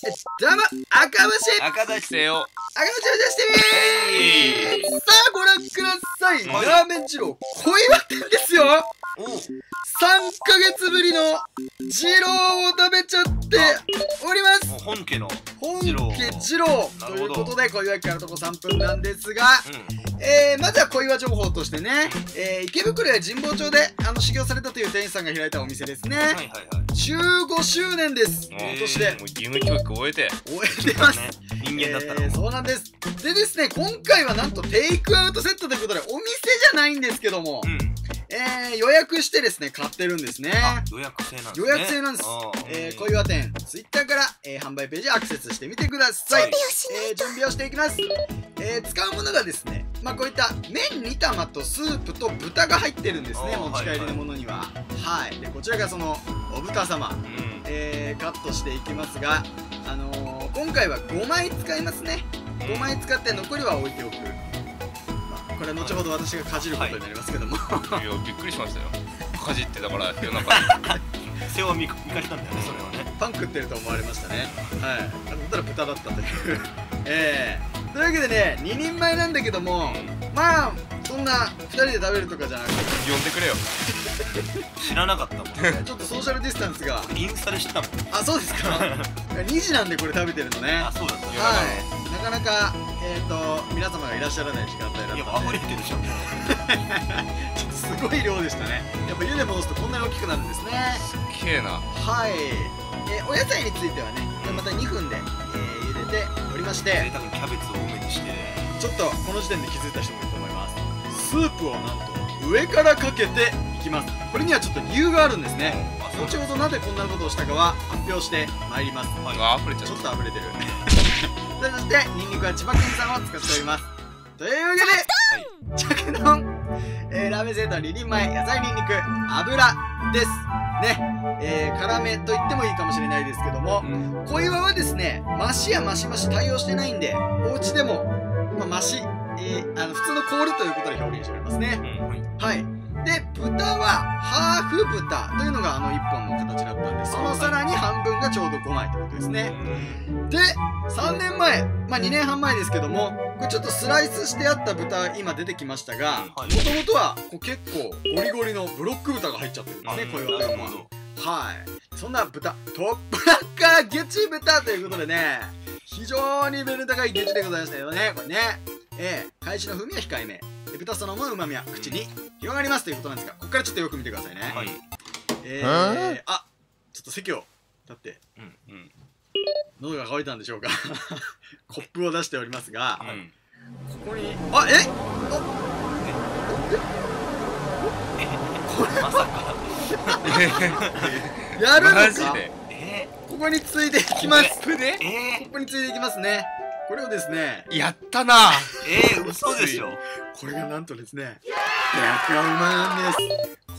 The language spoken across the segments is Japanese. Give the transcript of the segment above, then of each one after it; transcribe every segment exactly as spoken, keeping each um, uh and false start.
どうも、赤星赤出してよ。 赤星を出してみー、さあご覧ください、 はい、 ラーメン二郎小岩店ですよ。 おさんかげつぶりの二郎を食べちゃっております。 本家の本家二郎ということで、小岩駅から徒歩さんぷんなんですが、うん、えー、まずは小岩情報としてね、えー、池袋や神保町であの修行されたという店員さんが開いたお店ですね。はいはいはい、じゅうごしゅうねんです。今年でもう義務教育終えて終えてます、ね、 人間だったら、 えー、そうなんです。でですね、今回はなんとテイクアウトセットということで、お店じゃないんですけども、うん、えー、予約してですね買ってるんですね。 予約制なんですね。 予約制なんです。えー、小岩店ツイッターから、えー、販売ページアクセスしてみてください。はい、えー、準備をしていきます。えー、使うものがですね、まあこういった麺に玉とスープと豚が入ってるんですね、持ち帰りのものには。はい、はい、でこちらがそのお豚様、うん、えー、カットしていきますが、あのー、今回はごまい使いますね。ごまい使って残りは置いておく。これは後ほど私がかじることになりますけども、 はい、いやびっくりしましたよ。かじってだから夜中に背を見かけたんだよね、それはね。 パン食ってると思われましたね。はい、あのただ豚だったというえー、というわけでね、ににんまえなんだけども、まあそんなふたりで食べるとかじゃなくて呼んでくれよ知らなかったもんね。 ちょっとソーシャルディスタンスがインスタで知ったもん。 あ、そうですかにじなんでこれ食べてるのね。 あ、そうだった。 はい、なかなかえっと皆様がいらっしゃらない時間帯だったんで。 いや、溢れてるじゃんちょっとすごい量でしたね。やっぱ湯で戻すとこんなに大きくなるんですね。 すげえな。 はい、えー、お野菜についてはね、またにふんで、えー、茹でておりまして、 贅沢にキャベツを多めにしてちょっとこの時点で気づいた人もいると思います。スープをなんと上からかけていきます。これにはちょっと理由があるんですね。後ほどなぜこんなことをしたかは発表してまいります。 はい、あ、溢れちゃう。 ちょっと溢れてるそしてニンニクは千葉県産を使っております。というわけで、着丼、えー、ラーメンセットににんまえ、野菜ニンニク油ですね。えー、辛めと言ってもいいかもしれないですけども、うん、小岩はですね、マシやマシマシ対応してないんで、お家でも、まあ、マシ、えー、あの普通のコールということで表現しておりますね。うん、はい。で、豚はハーフ豚というのがあのいっぽんの形だったんで、そのさらに半分がちょうどごまいということですね。で、さんねんまえ、まあにねんはんまえですけども、これちょっとスライスしてあった豚今出てきましたが、もともとはこう結構ゴリゴリのブロック豚が入っちゃってるんですね、こういうのは。はい。そんな豚、トップラッカーゲチ豚ということでね、非常にレベル高いゲチでございましたよね、これね。えー、返しの風味は控えめ。豚そのもの旨味は口に広がりますということなんですが、ここからちょっとよく見てくださいね。はい、えー、あ、ちょっと席を立って、うんうん、喉が渇いたんでしょうかコップを出しておりますが、うん、ここに、あ、ええこれまさかやるのか。えー、ここについていきます。コップについていきますね。これをですね、 やったな。 えー、嘘でしょ。これがなんとですね、百うまなんです。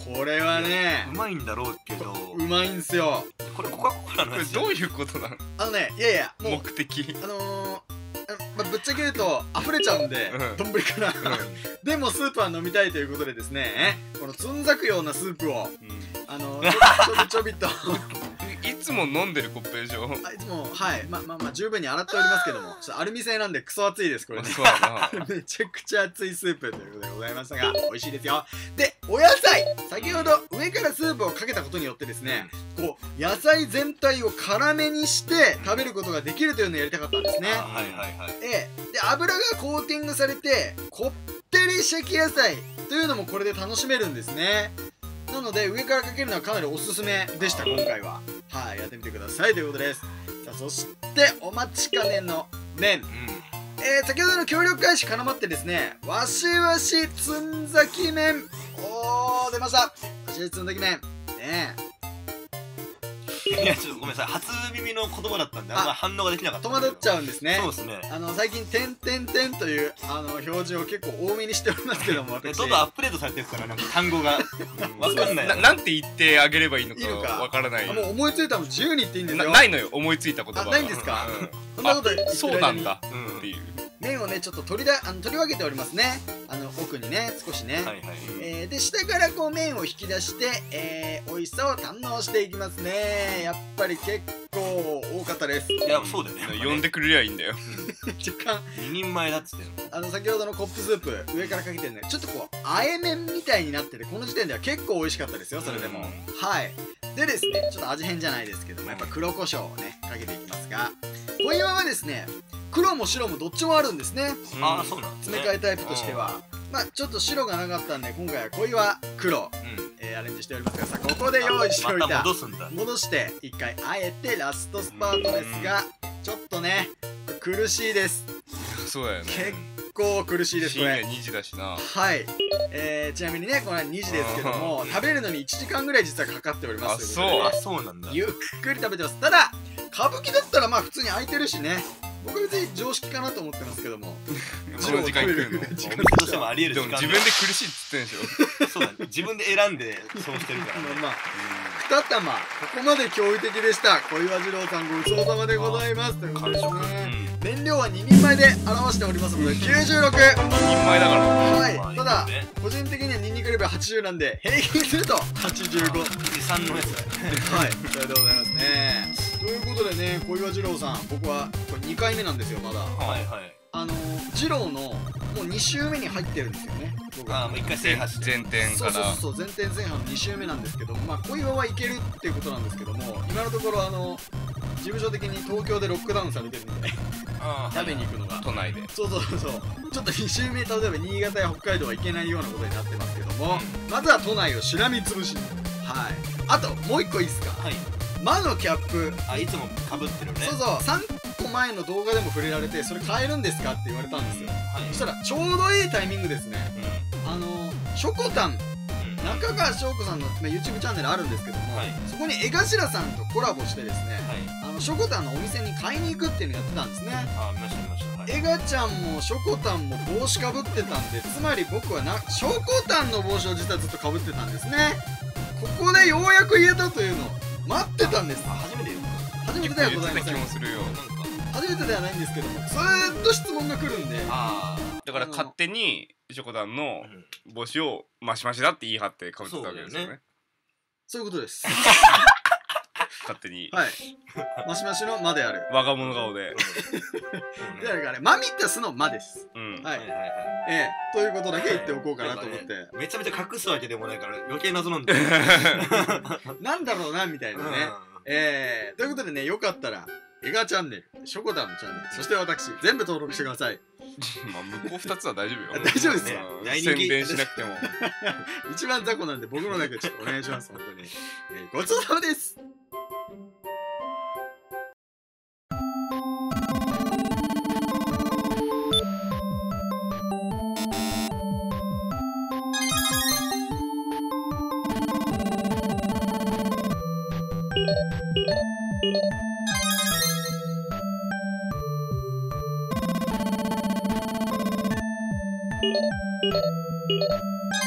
これはね、 うまいんだろうけど、 うまいんすよ。 これコカ・コーラのやつ。どういうことなの？ あのね、いやいや、 目的。 あのー、まあ、ぶっちゃけ言うと溢れちゃうんで、丼から。でもスープは飲みたいということでですね、このつんざくようなスープを、あのちょびちょびと。 いつも飲んでるコップでしょ。 あ、いつも、はい、まあまあまあ十分に洗っておりますけども、ちょっとアルミ製なんでクソ熱いです、これね。めちゃくちゃ熱いスープということでございましたが、美味しいですよ。で、お野菜、先ほど上からスープをかけたことによってですね、こう野菜全体を辛めにして食べることができるというのをやりたかったんですね。はいはいはい。ええ、で油がコーティングされてこってりシャキ野菜というのもこれで楽しめるんですね。なので上からかけるのはかなりおすすめでした、今回は。はい、やってみてくださいということです。さあ、そしてお待ちかねの麺、うん、えー、先ほどの協力開始絡まってですね、わしわしつんざき麺、おー、出ました。わしわしつんざき麺ねえ。 いや、ちょっとごめんなさい、初耳の言葉だったんであんま反応ができなかった。 戸惑っちゃうんですね。 そうですね。 あの最近「てんてんてん」というあの表示を結構多めにしておりますけども、 私どんどんアップデートされてるから、なんか単語が分かんない。なんて言ってあげればいいのか分からない。 もう思いついたの自由に言っていいんですよ。 ないのよ、思いついた言葉。 ないんですか。そんなこと言ってる間にそうなんだっていう。 麺をねちょっと取りだあの取り分けておりますね。あの奥にね少しね。えで下からこう麺を引き出して、えー、美味しさを堪能していきますね。やっぱり結構大かったです。 いやそうだよね。呼んでくれりゃいいんだよ。 若干ににんまえだっつってあの先ほどのコップスープ上からかけてるね、ちょっとこうあえ麺みたいになってて、この時点では結構美味しかったですよ。それでもはいでですね、ちょっと味変じゃないですけども、やっぱ黒胡椒をねかけていきますが、小岩はですね黒も白もどっちもあるんですね。 ああそうなんですね。 詰め替えタイプとしてはまあちょっと白がなかったんで、今回は小岩黒、えー、アレンジしておりますが、さあここで用意しておいた、戻して一回あえてラストスパートですが、ちょっとね苦しいです。 そうだよね、 結構苦しいです。これ深夜にじだしな。 はい、えー、ちなみにねこれはにじですけども、食べるのにいちじかんぐらい実はかかっております。 あそうあそうなんだ。 ゆっくり食べてます。ただ歌舞伎だったらまあ普通に空いてるしね、僕は別に常識かなと思ってますけども、 その時間いくのどうしてもありえる。でも自分で苦しいっつってんでしょ。そうだね、自分で選んでそうしてるからね。まあに玉ここまで驚異的でした。小岩次郎さんごちそうさまでございます。ということですね。燃料はににんまえで表しておりますのできゅうじゅうろく。ににんまえだから。 はい。ただ個人的にはニンニクレベルはちじゅうなんで平均するとはちじゅうご。 持参のやつだよね。 はい。それでございますね。ということでね、小岩次郎さん、僕はこれにかいめなんですよまだ。はいはい。あの次郎のもうに週目に入ってるんですよね。 ああもういっかい制覇して前転から。 そうそうそう前転前半のに週目なんですけど、まあ小岩はいけるっていうことなんですけども、今のところあの事務所的に東京でロックダウンされてるみたい。食べに行くのが都内で。 そうそうそう。ちょっとに週目、例えば新潟や北海道は行けないようなことになってますけども、まずは都内をしらみつぶしに。はい。あともう一個いいですか。はい。魔のキャップ。あいつもかぶってるね。そうそう。さんこまえの動画でも触れられて、それ買えるんですかって言われたんですよ。そしたらちょうどいいタイミングですね。あのしょこたん、中川翔子さんの YouTube チャンネルあるんですけども、そこに江頭さんとコラボしてですね、あのしょこたんのお店に買いに行くっていうのやってたんですね。あ見ました見ました。江頭ちゃんもしょこたんも帽子かぶってたんで、つまり僕はなしょこたんの帽子を実はずっとかぶってたんですね。ここでようやく言えたというのを待ってたんです。初めて言う初めてではございません。初めてではないんですけども、ずーっと質問が来るんで、 だから勝手にしょこたんの帽子をマシマシだって言い張ってかぶってたわけですよね。 そういうことです。 勝手にはいマシマシの「ま」である我が物顔でであるからね、マミタスの「ま」です。はいええということだけ言っておこうかなと思って。めちゃめちゃ隠すわけでもないから余計謎なんだよ。なんだろうなみたいなね。ええということでね、よかったらエガチャンネル、しょこたんのチャンネル、そして私全部登録してください。 まあ向こうふたつは大丈夫よ。 大丈夫ですよ。 宣伝しなくても一番雑魚なんで僕のだけちょっとお願いします。本当にごちそうさまです。you